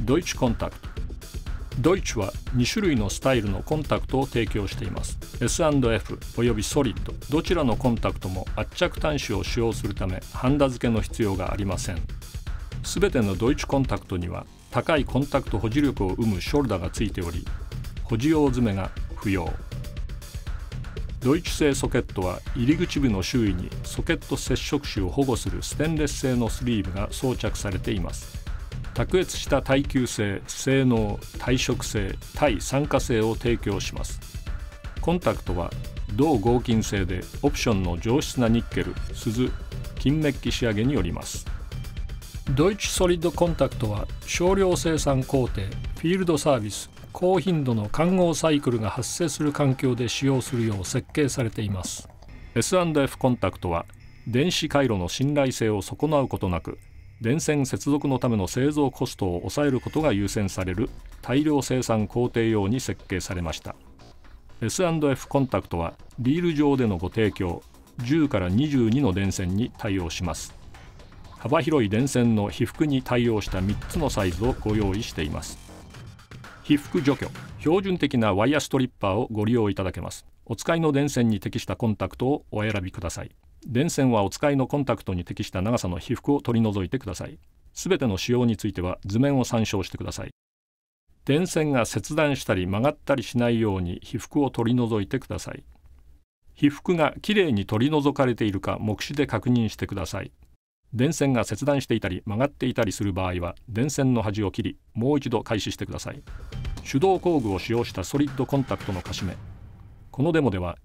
ドイツコンタクト。ドイツは2種類のスタイルのコンタクトを提供しています。 S&F およびソリッド、どちらのコンタクトも圧着端子を使用するためハンダ付けの必要がありません。すべてのドイツコンタクトには高いコンタクト保持力を生むショルダーがついており、保持用詰めが不要。ドイツ製ソケットは入り口部の周囲にソケット接触紙を保護するステンレス製のスリーブが装着されています。卓越した耐久性、性能、耐食性、耐酸化性を提供します。コンタクトは銅合金製でオプションの上質なニッケル、錫、金メッキ仕上げによります。ドイツソリッドコンタクトは少量生産工程、フィールドサービス、高頻度の環合サイクルが発生する環境で使用するよう設計されています。 S&F コンタクトは電子回路の信頼性を損なうことなく、電線接続のための製造コストを抑えることが優先される大量生産工程用に設計されました。 S&F コンタクトはリール上でのご提供10から22の電線に対応します。幅広い電線の被覆に対応した3つのサイズをご用意しています。被覆除去、標準的なワイヤーストリッパーをご利用いただけます。お使いの電線に適したコンタクトをお選びください。電線はお使いのコンタクトに適した長さの被覆を取り除いてください。すべての仕様については図面を参照してください。電線が切断したり曲がったりしないように被覆を取り除いてください。被覆がきれいに取り除かれているか目視で確認してください。電線が切断していたり曲がっていたりする場合は電線の端を切り、もう一度開始してください。手動工具を使用したソリッドコンタクトのカシメ。このデモでは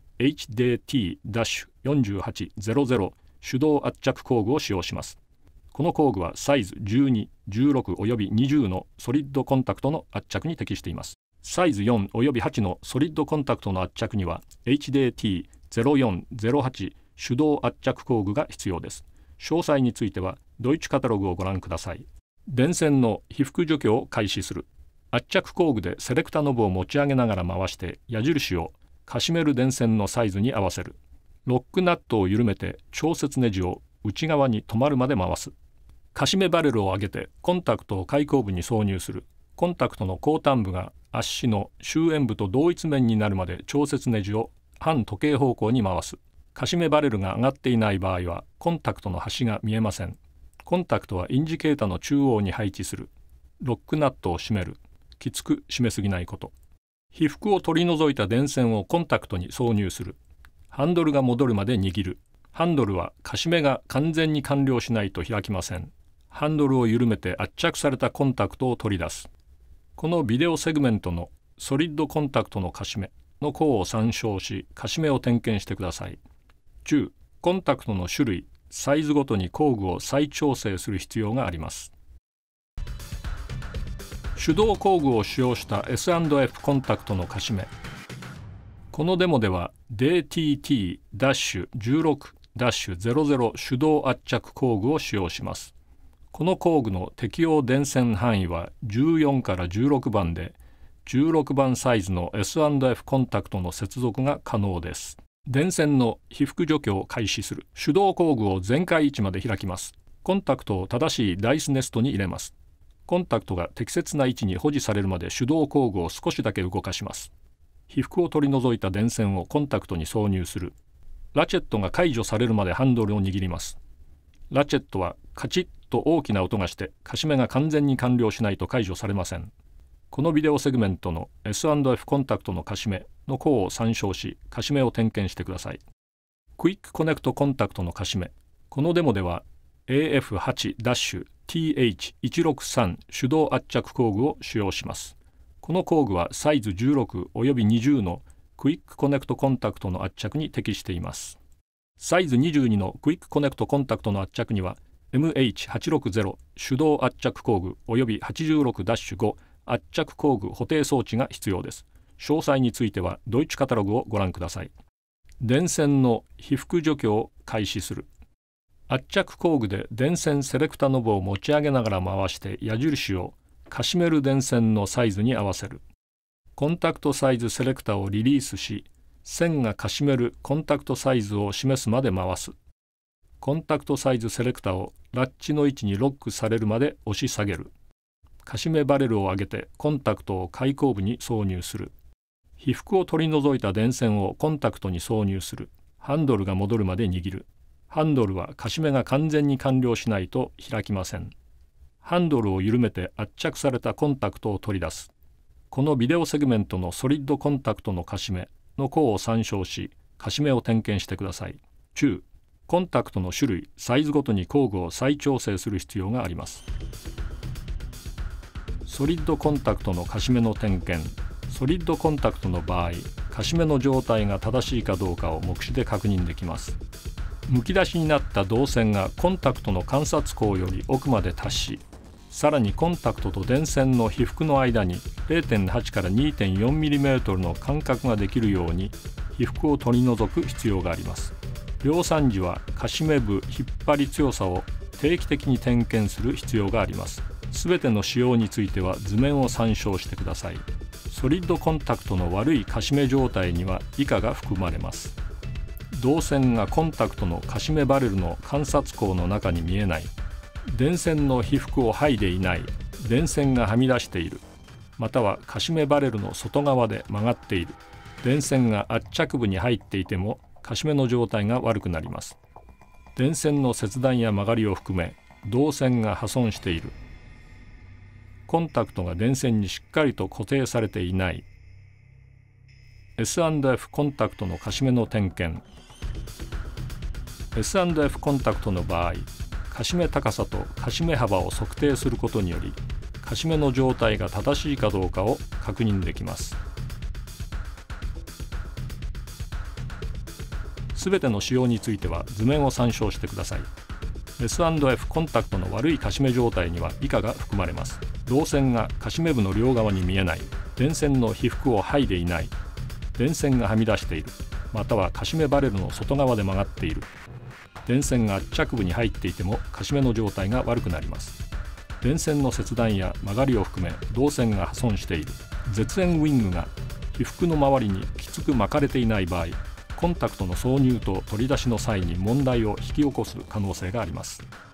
HDT-4800 手動圧着工具を使用します。この工具はサイズ12、16および20のソリッドコンタクトの圧着に適しています。サイズ4および8のソリッドコンタクトの圧着には HDT-0408 手動圧着工具が必要です。詳細についてはドイツカタログをご覧ください。電線の被覆除去を開始する。圧着工具でセレクタノブを持ち上げながら回して矢印をカシメル電線のサイズに合わせる。ロックナットを緩めて調節ネジを内側に止まるまで回す。カシメバレルを上げてコンタクトを開口部に挿入する。コンタクトの後端部が圧死の終焉部と同一面になるまで調節ネジを反時計方向に回す。カシメバレルが上がっていない場合はコンタクトの端が見えません。コンタクトはインジケータの中央に配置する。ロックナットを締める。きつく締めすぎないこと。被覆を取り除いた電線をコンタクトに挿入する。ハンドルが戻るまで握る。ハンドルはカシメが完全に完了しないと開きません。ハンドルを緩めて圧着されたコンタクトを取り出す。このビデオセグメントのソリッドコンタクトのカシメの項を参照し、カシメを点検してください。10、コンタクトの種類、サイズごとに工具を再調整する必要があります。手動工具を使用した S&F コンタクトのカシメ。このデモでは DTT-16-00 手動圧着工具を使用します。この工具の適用電線範囲は14から16番で、16番サイズの S&F コンタクトの接続が可能です。電線の被覆除去を開始する。手動工具を全開位置まで開きます。コンタクトを正しいダイスネストに入れます。コンタクトが適切な位置に保持されるまで手動工具を少しだけ動かします。被覆を取り除いた電線をコンタクトに挿入する。ラチェットが解除されるまでハンドルを握ります。ラチェットはカチッと大きな音がしてカシメが完全に完了しないと解除されません。このビデオセグメントの S&F コンタクトのカシメの項を参照し、カシメを点検してください。クイックコネクトコンタクトのカシメ。このデモでは AF8-TH163 手動圧着工具を使用します。この工具はサイズ16および20のクイックコネクトコンタクトの圧着に適しています。サイズ22のクイックコネクトコンタクトの圧着には MH860 手動圧着工具および 86-5 圧着工具補定装置が必要です。詳細についてはドイツカタログをご覧ください。電線の被覆除去を開始する。圧着工具で電線セレクタノブを持ち上げながら回して矢印をカシメル電線のサイズに合わせる。コンタクトサイズセレクタをリリースし、線がカシメルコンタクトサイズを示すまで回す。コンタクトサイズセレクタをラッチの位置にロックされるまで押し下げる。 カシメバレルを上げてコンタクトを開口部に挿入する。被覆を取り除いた電線をコンタクトに挿入する。ハンドルが戻るまで握る。ハンドルはカシメが完全に完了しないと開きません。ハンドルを緩めて圧着されたコンタクトを取り出す。このビデオセグメントのソリッドコンタクトのカシメの項を参照し、カシメを点検してください。中、コンタクトの種類、サイズごとに工具を再調整する必要があります。ソリッドコンタクトのカシメの点検。ソリッドコンタクトの場合、カシメの状態が正しいかどうかを目視で確認できます。むき出しになった導線がコンタクトの観察口より奥まで達し、さらにコンタクトと電線の被覆の間に 0.8 から 2.4mm の間隔ができるように被覆を取り除く必要があります。量産時はカシメ部引っ張り強さを定期的に点検する必要があります。すべての仕様については図面を参照してください。ソリッドコンタクトの悪いカシメ状態には以下が含まれます。導線がコンタクトのカシメバレルの観察口の中に見えない。電線の被覆を剥いでいない。電線がはみ出している。またはカシメバレルの外側で曲がっている。電線が圧着部に入っていてもカシメの状態が悪くなります。電線の切断や曲がりを含め導線が破損している。コンタクトが電線にしっかりと固定されていない。S&F コンタクトのカシメの点検。S&F コンタクトの場合、カシメ高さとカシメ幅を測定することにより、カシメの状態が正しいかどうかを確認できます。すべての仕様については図面を参照してください。S&F コンタクトの悪いカシメ状態には以下が含まれます。導線がカシメ部の両側に見えない。電線の被覆を剥いでいない。電線がはみ出している。またはカシメバレルの外側で曲がっている。電線が圧着部に入っていてもカシメの状態が悪くなります。電線の切断や曲がりを含め導線が破損している。絶縁ウィングが被覆の周りにきつく巻かれていない場合、コンタクトの挿入と取り出しの際に問題を引き起こす可能性があります。